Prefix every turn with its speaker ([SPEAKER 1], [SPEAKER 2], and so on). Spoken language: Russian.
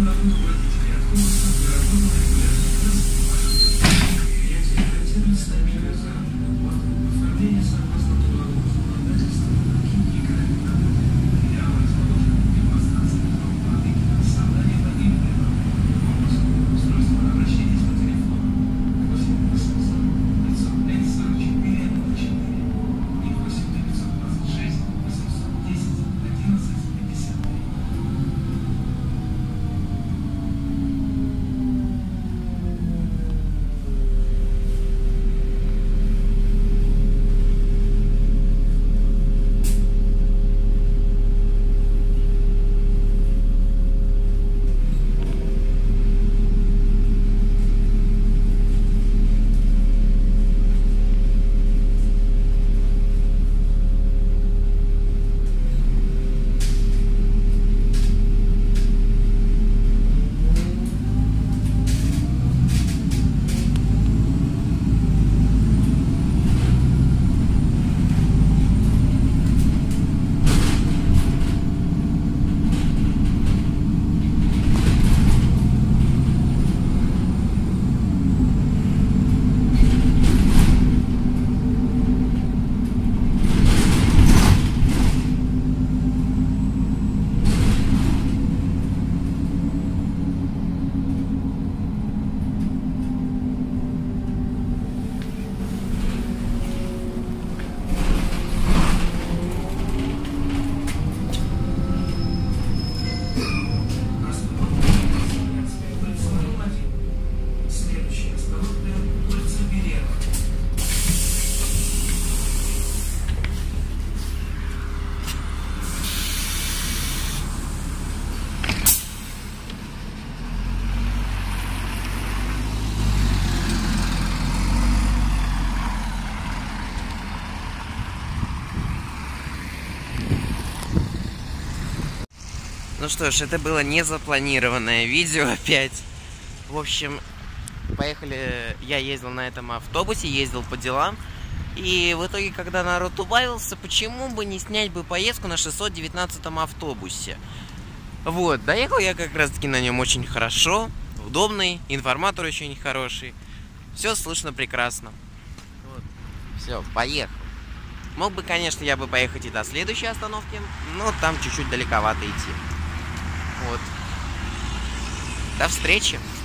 [SPEAKER 1] Ну что ж, это было незапланированное видео опять. В общем, поехали, я ездил на этом автобусе, ездил по делам. И в итоге, когда народ убавился, почему бы не снять бы поездку на 619-м автобусе? Вот, доехал я как раз таки на нем очень хорошо, удобный, информатор очень хороший. Все слышно прекрасно. Вот. Все, поехал. Мог бы, конечно, я бы поехать и до следующей остановки, но там чуть-чуть далековато идти. Вот. До встречи.